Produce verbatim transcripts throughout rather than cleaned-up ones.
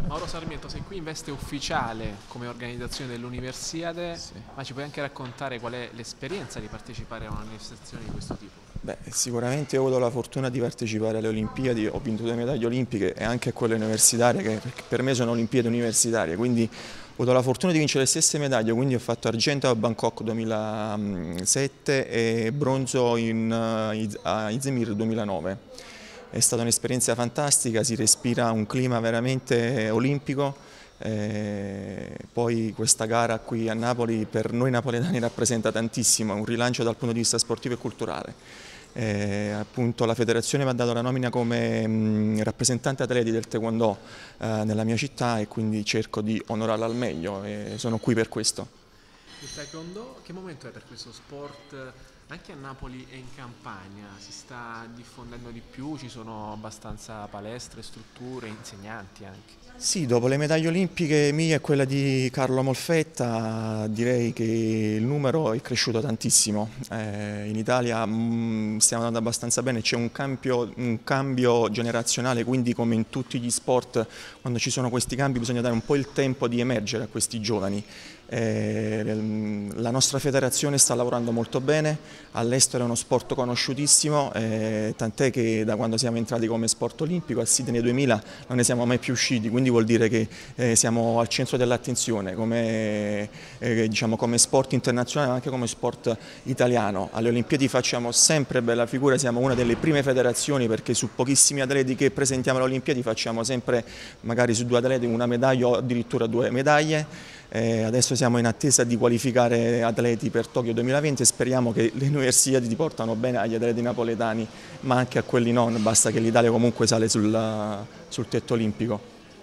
Mauro Sarmiento, sei qui in veste ufficiale come organizzazione dell'Universiade, sì. Ma ci puoi anche raccontare qual è l'esperienza di partecipare a una manifestazione di questo tipo? Beh, sicuramente ho avuto la fortuna di partecipare alle Olimpiadi, ho vinto due medaglie olimpiche e anche a quelle universitarie, che per me sono Olimpiadi universitarie, quindi ho avuto la fortuna di vincere le stesse medaglie, quindi ho fatto argento a Bangkok duemilasette e bronzo in, a Izmir duemilanove. È stata un'esperienza fantastica, si respira un clima veramente olimpico, eh, poi questa gara qui a Napoli per noi napoletani rappresenta tantissimo, un rilancio dal punto di vista sportivo e culturale. Eh, appunto la federazione mi ha dato la nomina come mh, rappresentante atleti del Taekwondo eh, nella mia città e quindi cerco di onorarla al meglio e sono qui per questo. Il Taekwondo che momento è per questo sport? Anche a Napoli e in Campania si sta diffondendo di più, ci sono abbastanza palestre, strutture, insegnanti anche. Sì, dopo le medaglie olimpiche mia e quella di Carlo Molfetta direi che il numero è cresciuto tantissimo. Eh, in Italia mh, stiamo andando abbastanza bene, c'è un cambio, un cambio generazionale, quindi come in tutti gli sport quando ci sono questi cambi bisogna dare un po' il tempo di emergere a questi giovani. Eh, la nostra federazione sta lavorando molto bene, all'estero è uno sport conosciutissimo, eh, tant'è che da quando siamo entrati come sport olimpico al Sydney duemila non ne siamo mai più usciti, quindi vuol dire che eh, siamo al centro dell'attenzione come, eh, diciamo, come sport internazionale ma anche come sport italiano. Alle Olimpiadi facciamo sempre bella figura, siamo una delle prime federazioni perché su pochissimi atleti che presentiamo alle Olimpiadi facciamo sempre magari su due atleti una medaglia o addirittura due medaglie. Eh, adesso siamo in attesa di qualificare atleti per Tokyo duemilaventi e speriamo che le Universiadi ti portano bene agli atleti napoletani ma anche a quelli non, basta che l'Italia comunque sale sul, sul tetto olimpico.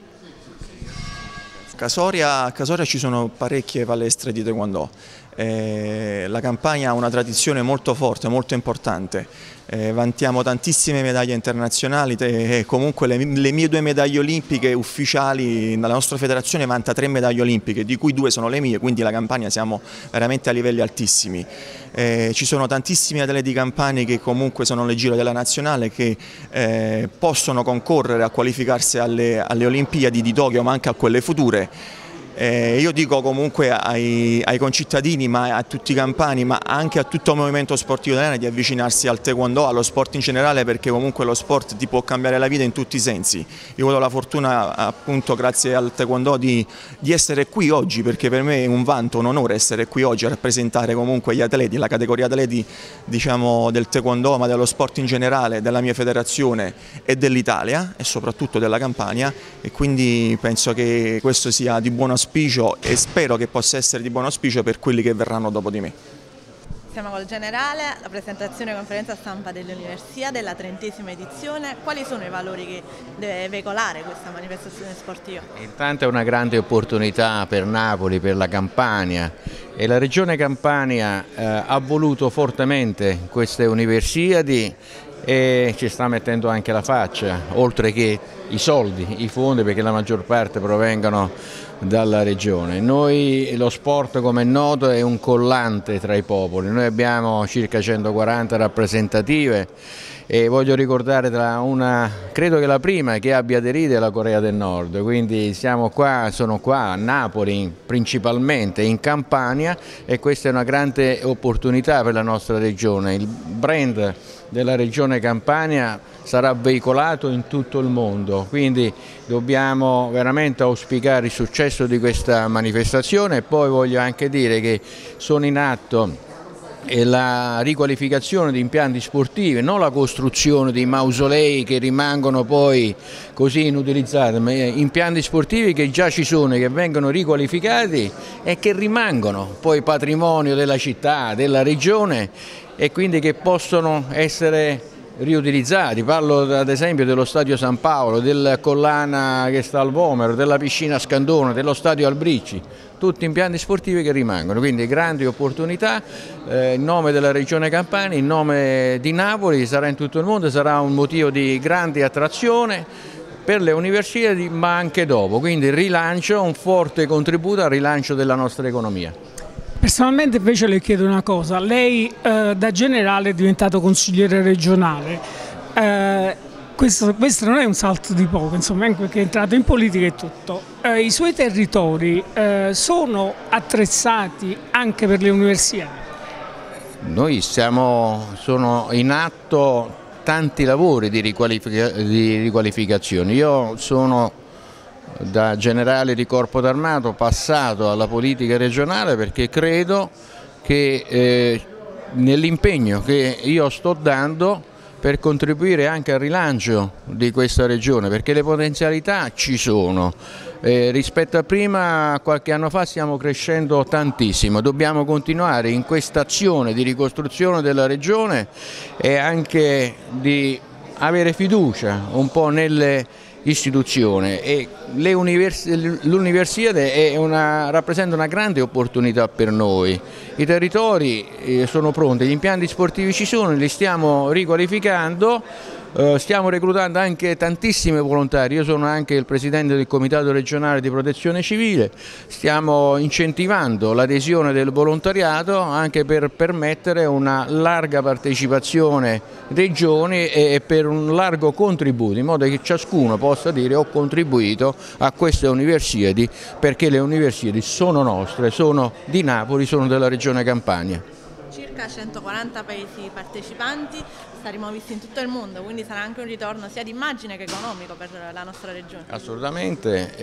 Casoria, a Casoria ci sono parecchie palestre di Taekwondo. Eh, la Campania ha una tradizione molto forte, molto importante. Eh, vantiamo tantissime medaglie internazionali e comunque le, le mie due medaglie olimpiche ufficiali, la nostra federazione vanta tre medaglie olimpiche, di cui due sono le mie, quindi la Campania siamo veramente a livelli altissimi. Eh, ci sono tantissimi atleti campani che comunque sono nel giro della nazionale che eh, possono concorrere a qualificarsi alle, alle Olimpiadi di Tokyo ma anche a quelle future. Eh, io dico comunque ai, ai concittadini, ma a tutti i campani, ma anche a tutto il movimento sportivo italiano di avvicinarsi al Taekwondo, allo sport in generale, perché comunque lo sport ti può cambiare la vita in tutti i sensi. Io ho avuto la fortuna appunto grazie al Taekwondo di, di essere qui oggi, perché per me è un vanto, un onore essere qui oggi a rappresentare comunque gli atleti, la categoria atleti diciamo del Taekwondo, ma dello sport in generale, della mia federazione e dell'Italia e soprattutto della Campania, e quindi penso che questo sia di buon auspicio e spero che possa essere di buon auspicio per quelli che verranno dopo di me. Siamo col generale, la presentazione e conferenza stampa dell'Universiade della trentesima edizione. Quali sono i valori che deve veicolare questa manifestazione sportiva? Intanto è una grande opportunità per Napoli, per la Campania, e la Regione Campania eh, ha voluto fortemente queste Universiadi e ci sta mettendo anche la faccia, oltre che i soldi, i fondi, perché la maggior parte provengono dalla regione. Noi, lo sport come è noto è un collante tra i popoli, noi abbiamo circa centoquaranta rappresentative e voglio ricordare tra una, credo che la prima che abbia aderito è la Corea del Nord, quindi siamo qua, sono qua a Napoli principalmente, in Campania, e questa è una grande opportunità per la nostra regione. Il brand della regione Campania sarà veicolato in tutto il mondo, quindi dobbiamo veramente auspicare il successo di questa manifestazione. E poi voglio anche dire che sono in atto la riqualificazione di impianti sportivi, non la costruzione di mausolei che rimangono poi così inutilizzati, ma impianti sportivi che già ci sono e che vengono riqualificati e che rimangono poi patrimonio della città, della regione, e quindi che possono essere riutilizzati. Parlo ad esempio dello stadio San Paolo, del Collana che sta al Vomero, della piscina Scandone, dello stadio Albricci, tutti impianti sportivi che rimangono, quindi grandi opportunità. Eh, in nome della Regione Campania, in nome di Napoli, sarà in tutto il mondo, sarà un motivo di grande attrazione per le Universiadi ma anche dopo, quindi rilancio, un forte contributo al rilancio della nostra economia. Personalmente invece le chiedo una cosa, lei eh, da generale è diventato consigliere regionale, eh, questo, questo non è un salto di poco, insomma, anche perché è entrato in politica e tutto. Eh, I suoi territori eh, sono attrezzati anche per le università? Noi siamo, sono in atto tanti lavori di, riqualifica, di riqualificazione. Io sono da generale di corpo d'armato passato alla politica regionale perché credo che eh, nell'impegno che io sto dando per contribuire anche al rilancio di questa regione, perché le potenzialità ci sono. Eh, rispetto a prima, qualche anno fa, stiamo crescendo tantissimo, dobbiamo continuare in questa azione di ricostruzione della regione e anche di avere fiducia un po' nelle istituzioni, e l'università rappresenta una grande opportunità per noi. I territori eh, sono pronti, gli impianti sportivi ci sono, li stiamo riqualificando. Uh, stiamo reclutando anche tantissimi volontari, io sono anche il presidente del comitato regionale di protezione civile, stiamo incentivando l'adesione del volontariato anche per permettere una larga partecipazione dei giovani e per un largo contributo, in modo che ciascuno possa dire ho contribuito a queste Universiadi, perché le Universiadi sono nostre, sono di Napoli, sono della regione Campania. Circa centoquaranta paesi partecipanti, saremo visti in tutto il mondo, quindi sarà anche un ritorno sia di immagine che economico per la nostra regione. Assolutamente,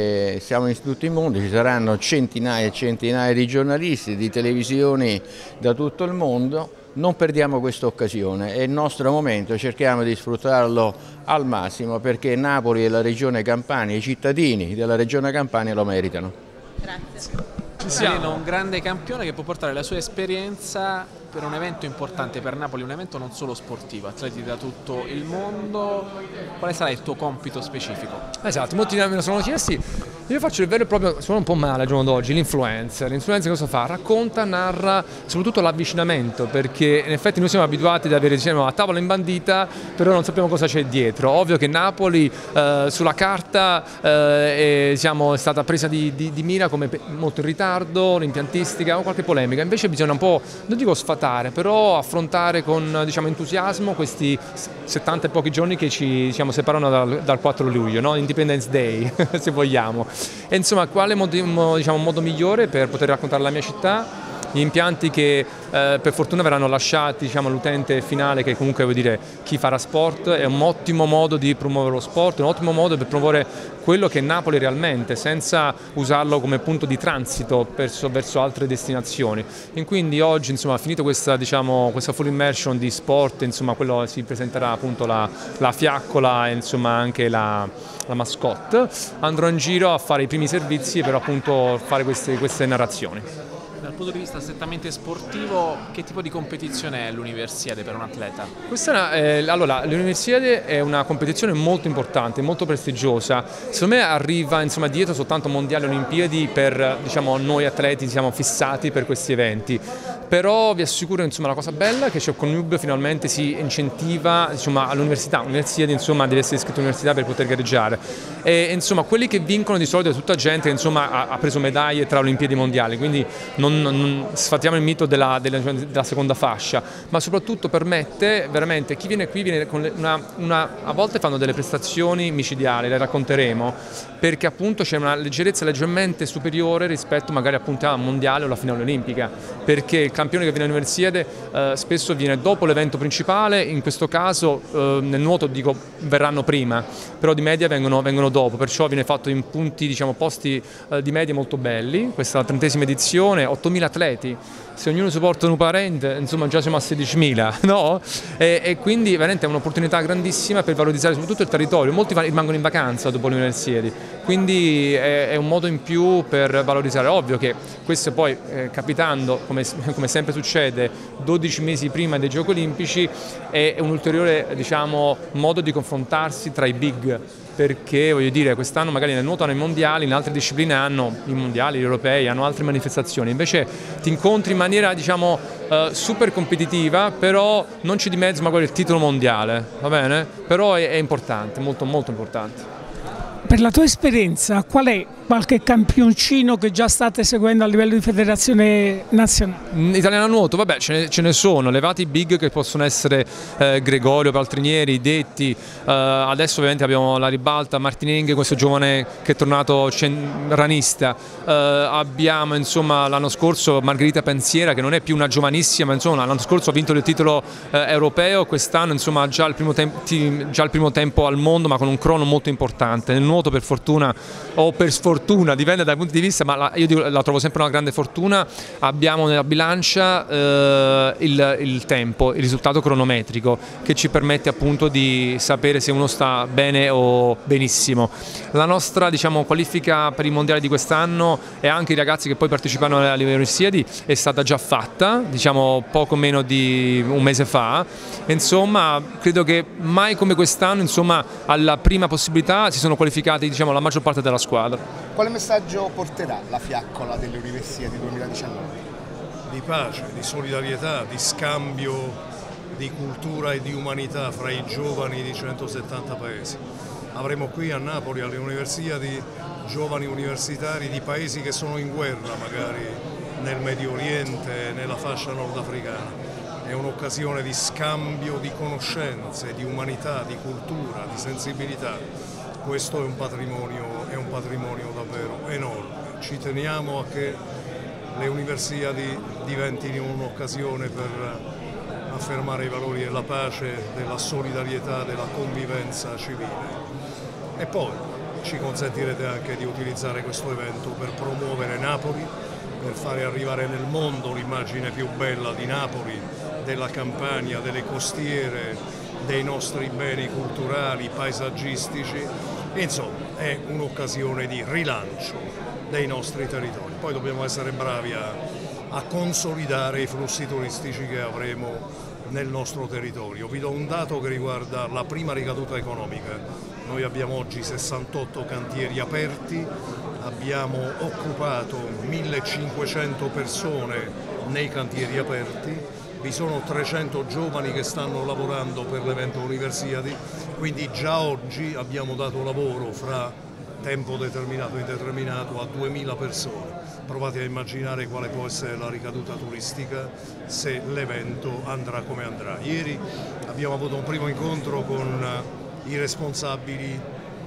e siamo in tutto il mondo, ci saranno centinaia e centinaia di giornalisti, di televisioni da tutto il mondo. Non perdiamo questa occasione, è il nostro momento, cerchiamo di sfruttarlo al massimo perché Napoli e la regione Campania, i cittadini della regione Campania lo meritano. Grazie. Siamo un grande campione che può portare la sua esperienza per un evento importante per Napoli, un evento non solo sportivo, atleti da tutto il mondo. Quale sarà il tuo compito specifico? Esatto, molti me lo sono chiesti. Io faccio il vero e proprio, suona un po' male al giorno d'oggi, l'influencer. L'influencer cosa fa? Racconta, narra, soprattutto l'avvicinamento, perché in effetti noi siamo abituati ad avere, diciamo, a tavola imbandita, però non sappiamo cosa c'è dietro. Ovvio che Napoli eh, sulla carta eh, è, diciamo, è stata presa di, di, di mira come molto in ritardo, l'impiantistica o qualche polemica, invece bisogna un po', non dico sfatare, però affrontare con, diciamo, entusiasmo questi settanta e pochi giorni che ci, diciamo, separano dal, dal quattro luglio, no? Independence Day, se vogliamo. E insomma, quale modo, diciamo, modo migliore per poter raccontare la mia città? Gli impianti che eh, per fortuna verranno lasciati, diciamo, all'utente finale, che comunque vuol dire chi farà sport. È un ottimo modo di promuovere lo sport, un ottimo modo per promuovere quello che è Napoli realmente, senza usarlo come punto di transito verso, verso altre destinazioni. E quindi oggi, insomma, finito questa, diciamo, questa full immersion di sport, insomma, quello si presenterà appunto la, la fiaccola e insomma anche la, la mascotte. Andrò in giro a fare i primi servizi per appunto fare queste, queste narrazioni. Dal punto di vista strettamente sportivo, che tipo di competizione è l'Universiade per un atleta? Questa è una, eh, allora, l'Universiade è una competizione molto importante, molto prestigiosa. Secondo me arriva, insomma, dietro soltanto mondiali e olimpiadi per, diciamo, noi atleti siamo fissati per questi eventi. Però vi assicuro, insomma, la cosa bella è che c'è il connubio, finalmente si incentiva, diciamo, all'università. L'Universiade, insomma, deve essere iscritto all'università per poter gareggiare. E insomma, quelli che vincono di solito è tutta gente che, insomma, ha, ha preso medaglie tra Olimpiadi e mondiali, quindi non, non sfatiamo il mito della, della, della seconda fascia, ma soprattutto permette veramente, chi viene qui viene con una, una, a volte fanno delle prestazioni micidiali, le racconteremo, perché appunto c'è una leggerezza leggermente superiore rispetto magari appunto a mondiale o alla finale olimpica, perché il campione che viene all'Universiade eh, spesso viene dopo l'evento principale, in questo caso eh, nel nuoto dico verranno prima, però di media vengono, vengono dopo, perciò viene fatto in punti, diciamo, posti eh, di media molto belli. Questa è la trentesima edizione, ottomila atleti, se ognuno supporta un parente, insomma già siamo a sedicimila, no? E, e quindi veramente è un'opportunità grandissima per valorizzare soprattutto il territorio. Molti rimangono in vacanza dopo l'Universiadi, quindi è, è un modo in più per valorizzare. Ovvio che questo poi eh, capitando, come, come sempre succede, dodici mesi prima dei Giochi Olimpici, è un ulteriore, diciamo, modo di confrontarsi tra i big, perché voglio dire, quest'anno magari nel nuoto hanno i mondiali, in altre discipline hanno i mondiali, gli europei, hanno altre manifestazioni, invece ti incontri in maniera, diciamo, eh, super competitiva, però non c'è di mezzo magari il titolo mondiale, va bene? Però è, è importante, molto molto importante. Per la tua esperienza, qual è qualche campioncino che già state seguendo a livello di federazione nazionale? Italiana nuoto, vabbè, ce ne, ce ne sono, levati big che possono essere eh, Gregorio, Paltrinieri, Detti, eh, adesso ovviamente abbiamo la ribalta, Martinenghe, questo giovane che è tornato ranista, eh, abbiamo insomma l'anno scorso Margherita Pensiera che non è più una giovanissima, ma insomma l'anno scorso ha vinto il titolo eh, europeo, quest'anno insomma già il, primo già il primo tempo al mondo ma con un crono molto importante. Nel nuoto per fortuna o per sfortuna, dipende dai punti di vista, ma la, io dico, la trovo sempre una grande fortuna, abbiamo nella bilancia eh, il, il tempo, il risultato cronometrico che ci permette appunto di sapere se uno sta bene o benissimo. La nostra diciamo, qualifica per i mondiali di quest'anno e anche i ragazzi che poi partecipano alle Olimpiadi è stata già fatta, diciamo poco meno di un mese fa. Insomma, credo che mai come quest'anno, insomma, alla prima possibilità si sono qualificati diciamo, la maggior parte della squadra. Quale messaggio porterà la fiaccola delle Universiadi duemiladiciannove? Di pace, di solidarietà, di scambio di cultura e di umanità fra i giovani di centosettanta paesi. Avremo qui a Napoli alle Universiadi giovani universitari di paesi che sono in guerra, magari nel Medio Oriente, nella fascia nordafricana. È un'occasione di scambio di conoscenze, di umanità, di cultura, di sensibilità. Questo è un patrimonio, è un patrimonio davvero enorme. Ci teniamo a che le Universiadi diventino un'occasione per affermare i valori della pace, della solidarietà, della convivenza civile. E poi ci consentirete anche di utilizzare questo evento per promuovere Napoli, per fare arrivare nel mondo l'immagine più bella di Napoli, della Campania, delle costiere, dei nostri beni culturali, paesaggistici. Insomma, è un'occasione di rilancio dei nostri territori. Poi dobbiamo essere bravi a, a consolidare i flussi turistici che avremo nel nostro territorio. Vi do un dato che riguarda la prima ricaduta economica. Noi abbiamo oggi sessantotto cantieri aperti, abbiamo occupato millecinquecento persone nei cantieri aperti, vi sono trecento giovani che stanno lavorando per l'evento Universiadi, quindi già oggi abbiamo dato lavoro fra tempo determinato e indeterminato a duemila persone. Provate a immaginare quale può essere la ricaduta turistica se l'evento andrà come andrà. Ieri abbiamo avuto un primo incontro con i responsabili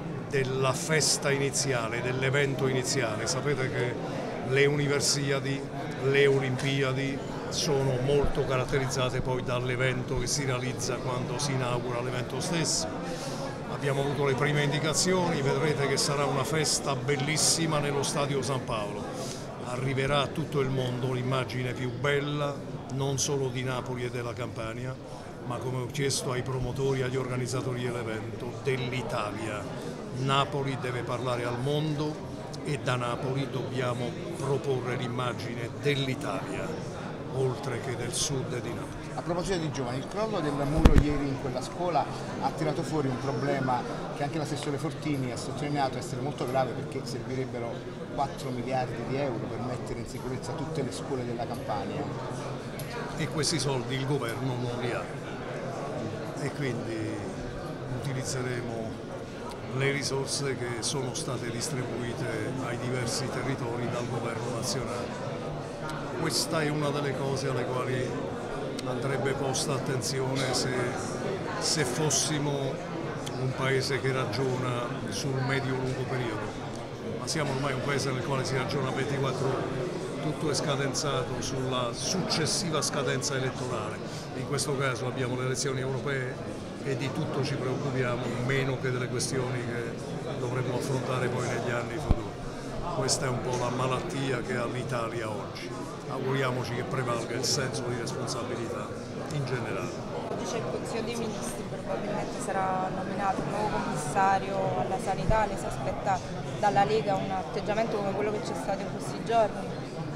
della festa iniziale, dell'evento iniziale. Sapete che le Universiadi, le Olimpiadi sono molto caratterizzate poi dall'evento che si realizza quando si inaugura l'evento stesso. Abbiamo avuto le prime indicazioni, vedrete che sarà una festa bellissima nello Stadio San Paolo. Arriverà a tutto il mondo l'immagine più bella, non solo di Napoli e della Campania, ma come ho chiesto ai promotori e agli organizzatori dell'evento, dell'Italia. Napoli deve parlare al mondo e da Napoli dobbiamo proporre l'immagine dell'Italia, oltre che del sud di Napoli. A proposito di giovani, il crollo del muro ieri in quella scuola ha tirato fuori un problema che anche l'assessore Fortini ha sottolineato essere molto grave, perché servirebbero quattro miliardi di euro per mettere in sicurezza tutte le scuole della Campania. E questi soldi il governo non li ha e quindi utilizzeremo le risorse che sono state distribuite ai diversi territori dal governo nazionale. Questa è una delle cose alle quali andrebbe posta attenzione se, se fossimo un paese che ragiona sul medio-lungo periodo, ma siamo ormai un paese nel quale si ragiona ventiquattro ore, tutto è scadenzato sulla successiva scadenza elettorale. In questo caso abbiamo le elezioni europee e di tutto ci preoccupiamo, meno che delle questioni che dovremmo affrontare poi negli anni futuri. Questa è un po' la malattia che ha l'Italia oggi. Auguriamoci che prevalga il senso di responsabilità in generale. Dice il Consiglio dei Ministri probabilmente sarà nominato un nuovo commissario alla sanità, lei si aspetta dalla Lega un atteggiamento come quello che c'è stato in questi giorni?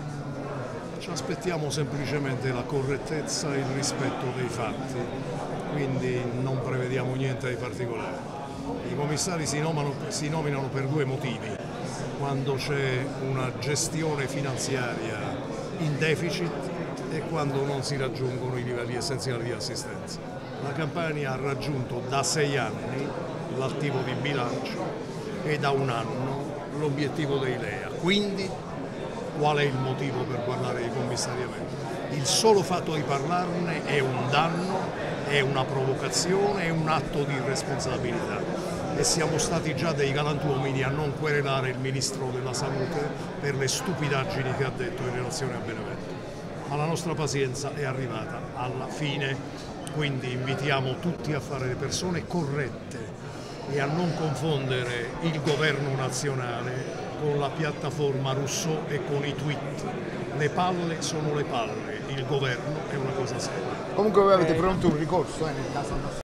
Ci aspettiamo semplicemente la correttezza e il rispetto dei fatti, quindi non prevediamo niente di particolare. I commissari si nominano, si nominano per due motivi: quando c'è una gestione finanziaria in deficit e quando non si raggiungono i livelli essenziali di assistenza. La Campania ha raggiunto da sei anni l'attivo di bilancio è da un anno l'obiettivo dei L E A. Quindi qual è il motivo per parlare di commissariamento? Il solo fatto di parlarne è un danno, è una provocazione, è un atto di irresponsabilità. E siamo stati già dei galantuomini a non querelare il Ministro della Salute per le stupidaggini che ha detto in relazione a Benevento. Ma la nostra pazienza è arrivata alla fine, quindi invitiamo tutti a fare le persone corrette e a non confondere il governo nazionale con la piattaforma Rousseau e con i tweet. Le palle sono le palle, il governo è una cosa seria. Comunque voi avete pronto un ricorso eh, nel caso